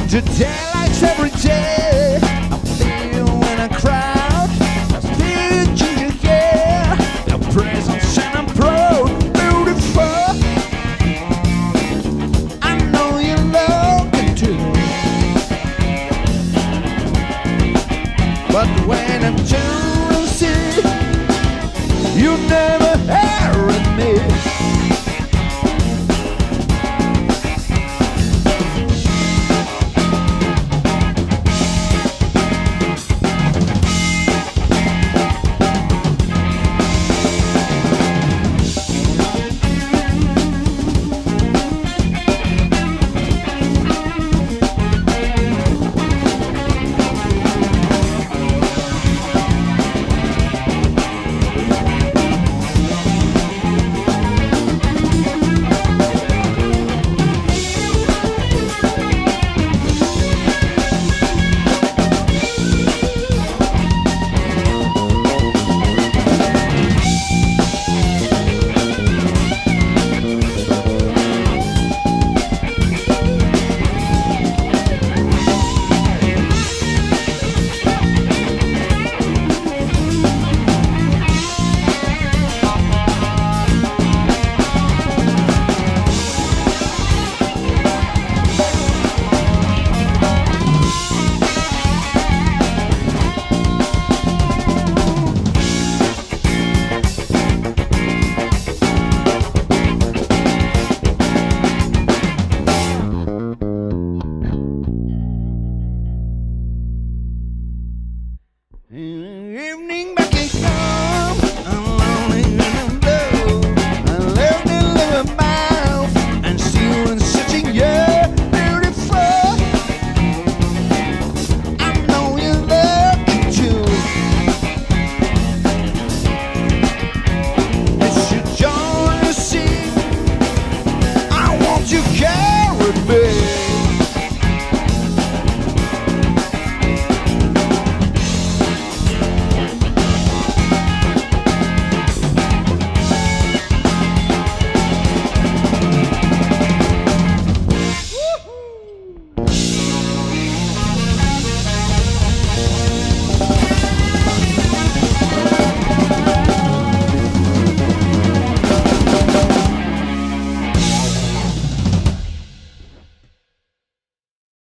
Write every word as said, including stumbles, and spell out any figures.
to daylights every day. I feel in a crowd, I feel ginger hair, your presence and I'm proud, beautiful. I know you love me too, but when I'm jealousy, you never heard me. Evening back and come, I'm lonely in the blue. I left a little mouth and still searching, yeah, beautiful. I know you love me too. You should join the scene. I want you carry me.